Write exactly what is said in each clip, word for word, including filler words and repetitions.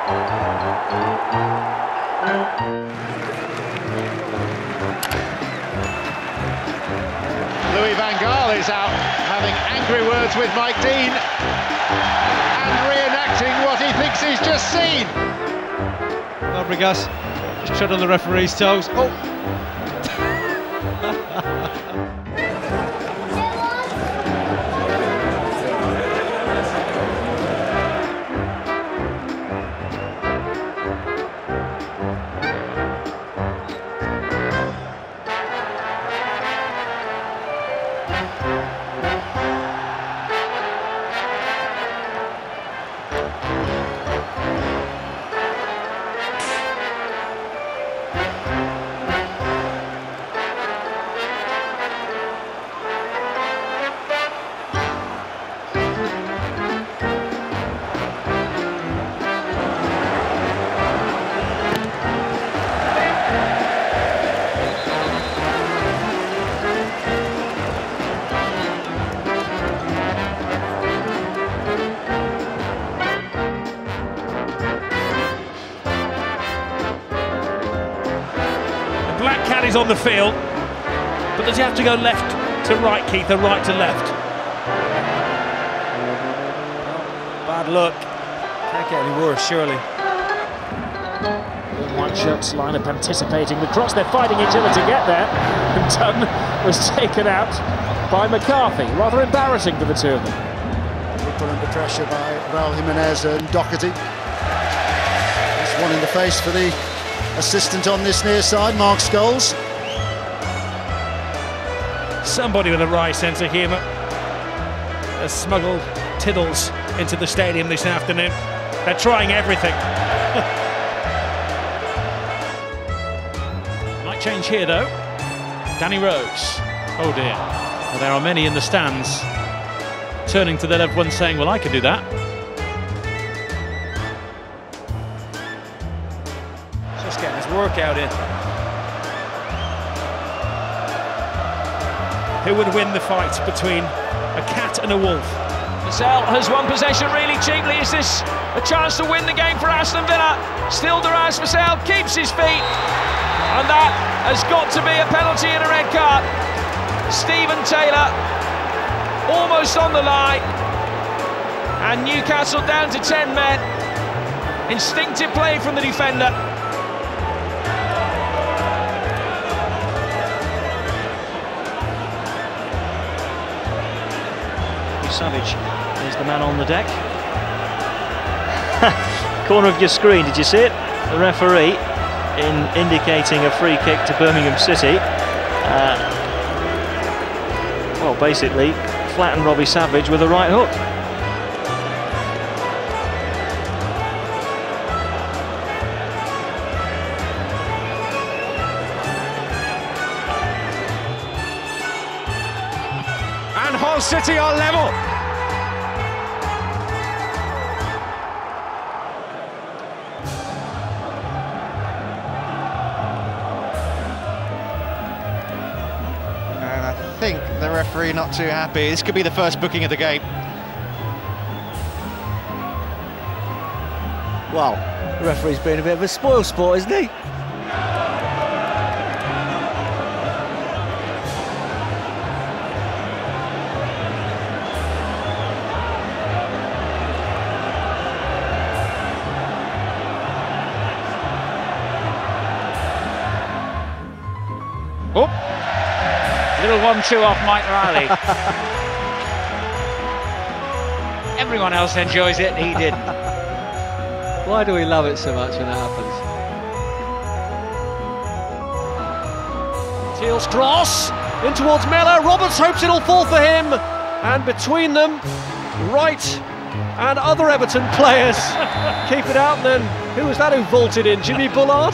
Louis van Gaal is out having angry words with Mike Dean and reenacting what he thinks he's just seen. Fabregas just tread on the referee's toes. Oh! Black Cat is on the field, but does he have to go left to right, Keith, or right to left? Bad luck. Can't get any worse, surely. White shirts lineup anticipating the cross. They're fighting each other to get there. And Dunn was taken out by McCarthy. Rather embarrassing for the two of them. They put under pressure by Raul Jimenez and Doherty. There's one in the face for the assistant on this near side, Mark Scholes. Somebody with a wry sense of humour has smuggled Tiddles into the stadium this afternoon. They're trying everything. Might change here though. Danny Rose. Oh dear. Well, there are many in the stands turning to their loved ones saying, well, I could do that. Just getting his workout in. Who would win the fight between a cat and a wolf? Vassell has won possession really cheaply. Is this a chance to win the game for Aston Villa? Still Duras. Vassell keeps his feet, and that has got to be a penalty and a red card. Stephen Taylor almost on the line, and Newcastle down to ten men. Instinctive play from the defender. Savage is the man on the deck. Corner of your screen, did you see it? The referee in indicating a free kick to Birmingham City. Uh, well, basically flattened Robbie Savage with a right hook. And Hull City are level. And I think the referee not too happy. This could be the first booking of the game. Well, the referee's been a bit of a spoil sport, isn't he? Oh, little one two off Mike Riley. Everyone else enjoys it, he didn't. Why do we love it so much when it happens? Teal's cross in towards Miller. Roberts hopes it'll fall for him, and between them, Wright and other Everton players keep it out. And then who was that who vaulted in? Jimmy Bullard?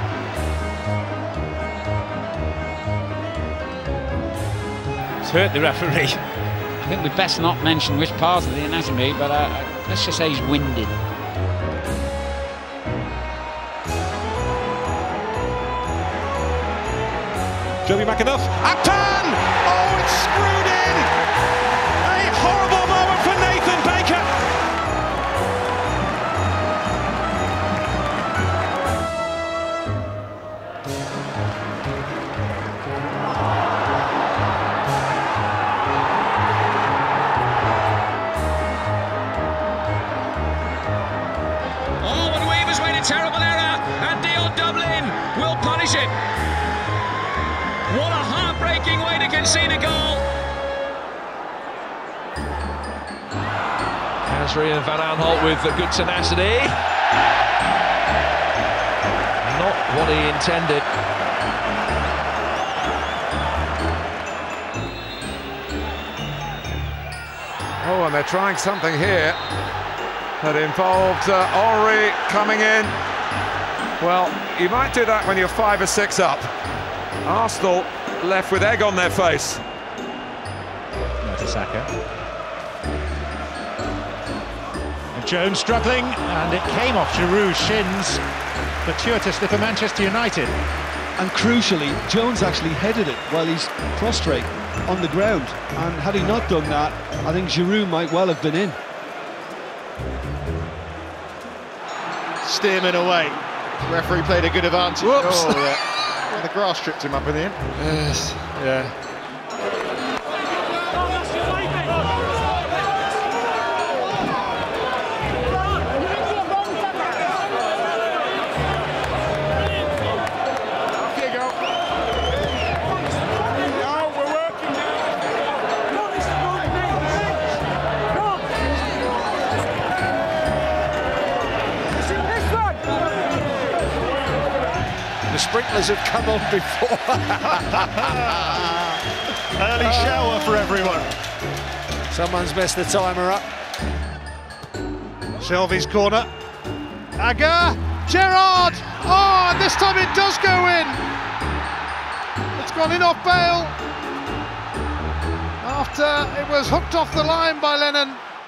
Hurt the referee. I think we'd best not mention which part of the anatomy, but uh, let's just say he's winded. Joby McAnuff. Upton! Oh, it's screwed in! A horrible moment for Nathan Baker. buries it. What a heartbreaking way to concede a goal. Nasri and Van Aanholt with a good tenacity. Not what he intended. Oh, and they're trying something here that involved uh, Henry coming in. Well, you might do that when you're five or six up. Arsenal left with egg on their face. Mertesacker. And Jones struggling, and it came off Giroud's shins, fortuitously for Manchester United. And crucially, Jones actually headed it while he's prostrate on the ground, and had he not done that, I think Giroud might well have been in. Stearman away. Referee played a good advantage. Whoops. Oh, yeah. Well, the grass tripped him up in the end. Yes, yeah. The sprinklers have come on before. Early shower for everyone. Someone's messed the timer up. Shelvey's corner. Agger, Gerrard. Oh, and this time it does go in. It's gone in off Bale. After it was hooked off the line by Lennon.